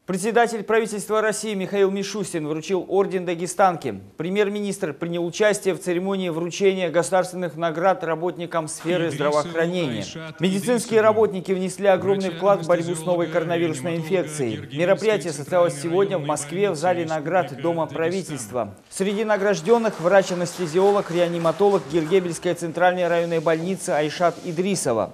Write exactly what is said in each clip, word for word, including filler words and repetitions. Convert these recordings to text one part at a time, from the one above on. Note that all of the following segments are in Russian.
Председатель правительства России Михаил Мишустин вручил орден Дагестанки. Премьер-министр принял участие в церемонии вручения государственных наград работникам сферы здравоохранения. Медицинские работники внесли огромный вклад в борьбу с новой коронавирусной инфекцией. Мероприятие состоялось сегодня в Москве в зале наград Дома правительства. Среди награжденных врач-анестезиолог, реаниматолог Гергебельской центральной районной больницы Айшат Идрисова.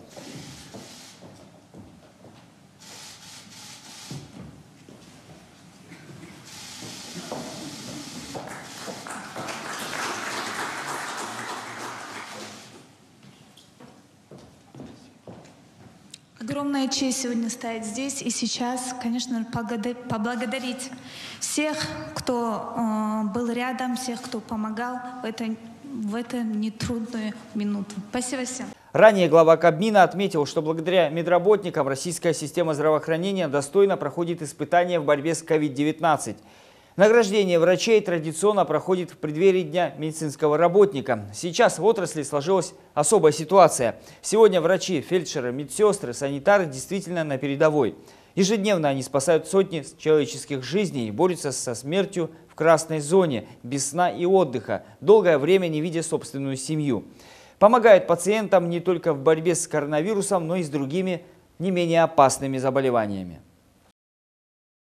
Огромная честь сегодня стоять здесь и сейчас, конечно, поблагодарить всех, кто э, был рядом, всех, кто помогал в, это, в эту нетрудную минуту. Спасибо всем. Ранее глава Кабмина отметил, что благодаря медработникам российская система здравоохранения достойно проходит испытания в борьбе с ковид девятнадцать. Награждение врачей традиционно проходит в преддверии Дня медицинского работника. Сейчас в отрасли сложилась особая ситуация. Сегодня врачи, фельдшеры, медсестры, санитары действительно на передовой. Ежедневно они спасают сотни человеческих жизней и борются со смертью в красной зоне, без сна и отдыха, долгое время не видя собственную семью. Помогают пациентам не только в борьбе с коронавирусом, но и с другими не менее опасными заболеваниями.